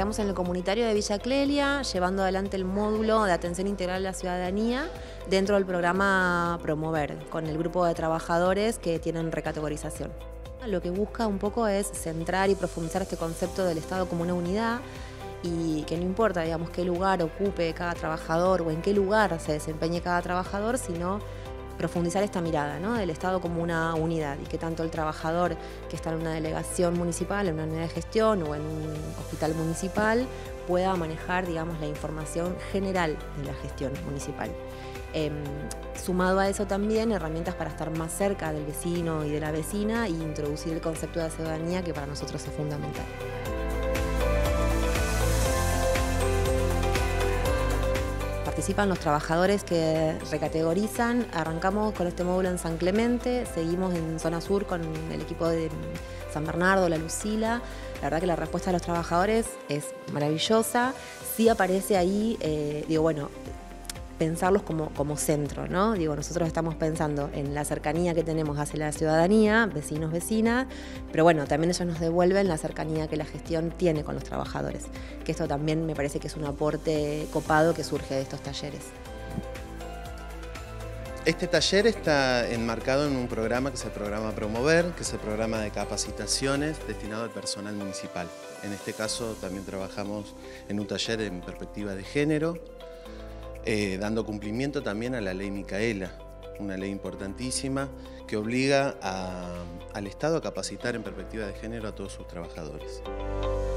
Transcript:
Estamos en el comunitario de Villa Clelia, llevando adelante el módulo de atención integral a la ciudadanía dentro del programa Promover, con el grupo de trabajadores que tienen recategorización. Lo que busca un poco es centrar y profundizar este concepto del Estado como una unidad y que no importa, digamos, qué lugar ocupe cada trabajador o en qué lugar se desempeñe cada trabajador, sino profundizar esta mirada, ¿no?, del Estado como una unidad y que tanto el trabajador que está en una delegación municipal, en una unidad de gestión o en un hospital municipal pueda manejar, digamos, la información general de la gestión municipal. Sumado a eso también herramientas para estar más cerca del vecino y de la vecina e introducir el concepto de ciudadanía que para nosotros es fundamental. Participan los trabajadores que recategorizan. Arrancamos con este módulo en San Clemente, seguimos en zona sur con el equipo de San Bernardo, La Lucila. La verdad que la respuesta de los trabajadores es maravillosa. Sí aparece ahí, pensarlos como centro, ¿no? Nosotros estamos pensando en la cercanía que tenemos hacia la ciudadanía, vecinos, vecinas, pero bueno, también ellos nos devuelven la cercanía que la gestión tiene con los trabajadores, que esto también me parece que es un aporte copado que surge de estos talleres. Este taller está enmarcado en un programa que es el programa Promover, que es el programa de capacitaciones destinado al personal municipal. En este caso también trabajamos en un taller en perspectiva de género, dando cumplimiento también a la ley Micaela, una ley importantísima que obliga al Estado a capacitar en perspectiva de género a todos sus trabajadores.